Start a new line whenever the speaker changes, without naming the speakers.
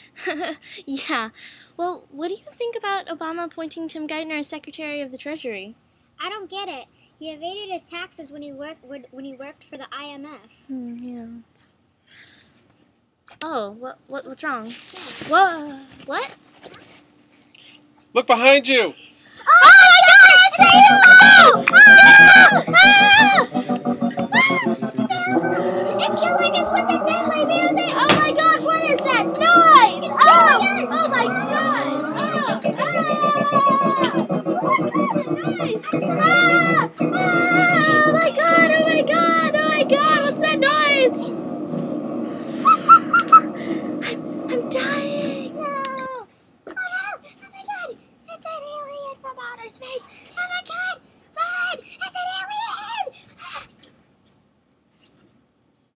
Yeah. Well, what do you think about Obama appointing Tim Geithner as Secretary of the Treasury?
I don't get it. He evaded his taxes when he worked for the IMF.
Yeah. Oh, what's wrong? Whoa, what?
Look behind you!
Oh my God! It's killing us with the deadly music!